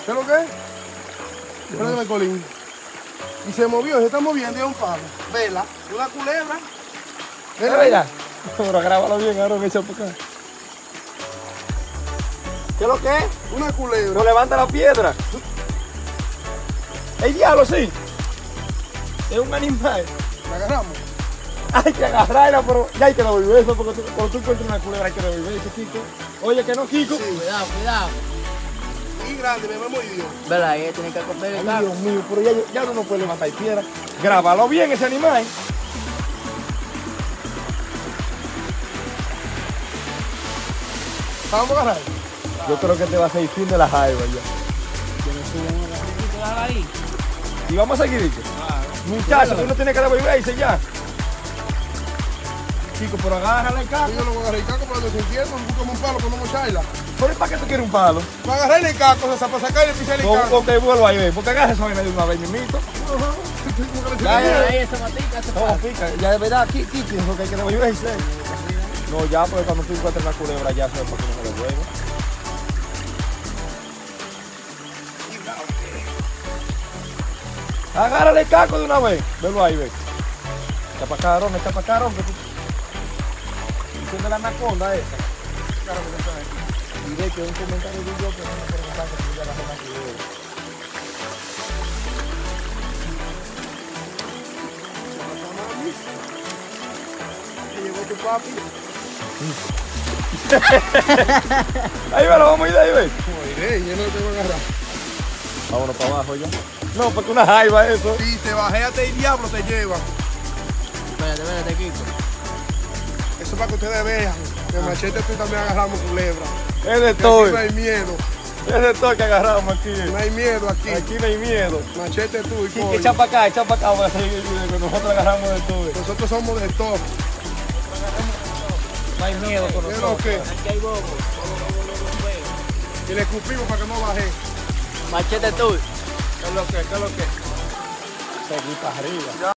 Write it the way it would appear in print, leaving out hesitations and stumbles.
¿Qué es lo que es? Préndeme, Colín. Y se movió, se está moviendo y es un palo. Vela, una culebra. Mira. Pero grábalo bien, ahora me echa por acá. ¿Qué es lo que es? Una culebra. No levanta la piedra. ¡El diablo, sí! Es un animal. La agarramos. Hay que agarrarla, pero ya hay que devolver eso, porque cuando tú encuentras una culebra hay que devolver eso, Kiko. Oye, que no, Kiko. Sí. Cuidado. Y grande, me mordió. Vela, ahí tiene que comer el Ay, Dios mío, pero ya uno no puede levantar piedra. Grábalo bien ese animal. Vamos a agarrar. Yo creo que te va a seguir fin de la jaiba ya. ahí. Y vamos a seguir, Kiko. Muchachos, tú no tienes que devolverse ya. Kiko, pero agárrala el caco. Yo no voy a agarrar el caco, pero no se entiende. Buscamos un palo para no mocharla. ¿Pero para qué tú quieres un palo? Para agarrarle el caco, o sea, para sacarle el pisar el caco. Ok, vuelvo ahí, ve. Porque agarra esa vaina de una vez, mimito. Ahí esa matica, ese No, palo. pica. Ya de verdad, Kiko, es lo que hay que devolverse. No, ya, porque cuando tú encuentres una culebra ya sabes por qué no se devuelve. Agárrale el caco de una vez. Velo ahí, ve. Echa para carón, que tú... Diciendo la anaconda esa. Claro que no sabes. Y ve que un comentario de yo que no me preguntan que ya la zona culebra. Que llegó tu papi. Ahí ve, lo vamos a ir de ahí, ve. Oye, yo no te voy a agarrar. Vámonos para abajo ya. No, porque una jaiba eso. Si te bajeate el diablo te lleva. Espérate, Kiko. Eso es para que ustedes vean. Que Machete tú también agarramos culebra. Es de Que todo. aquí no hay miedo. Es de todo que agarramos aquí. No hay miedo aquí. Aquí no hay miedo. Machete tú y Sí, pollo. echa para acá, para seguir. Nosotros agarramos de todo. Nosotros somos de todo. No hay miedo con ¿Qué es lo que? Aquí hay bobo. Y le escupimos para que no baje. Machete tú. ¿Qué es lo que? Seguir para arriba.